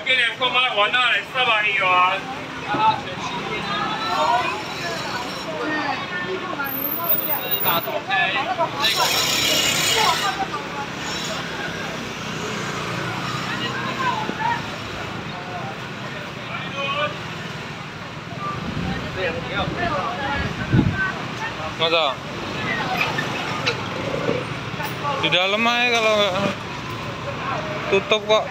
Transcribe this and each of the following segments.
给你购买完了400元。大头开。 Masa? Di dalam aja kalau nggak tutup kok.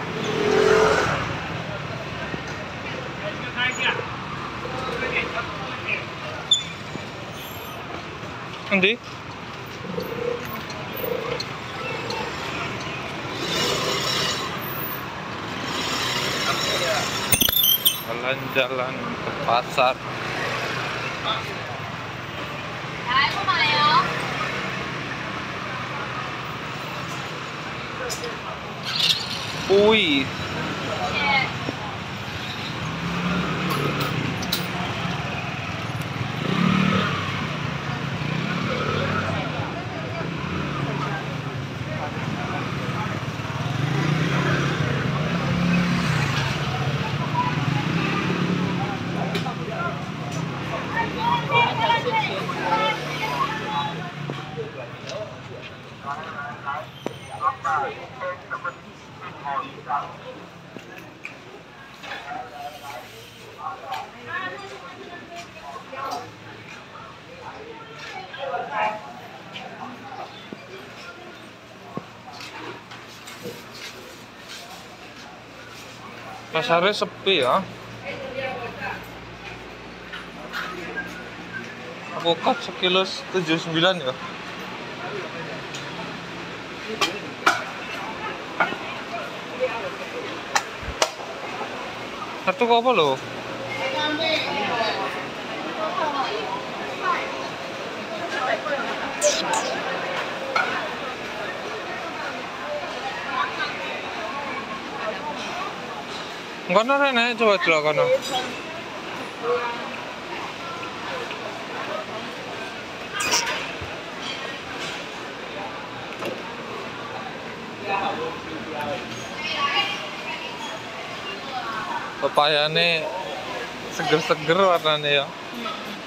Nanti? Jalan-jalan ke pasar. Wih. Pasarnya sepi ya. Alpukat sekilo 79 ya. Satu kok apa lo? Kono rene coba delok kono. Pepayane seger-seger warnanya ya.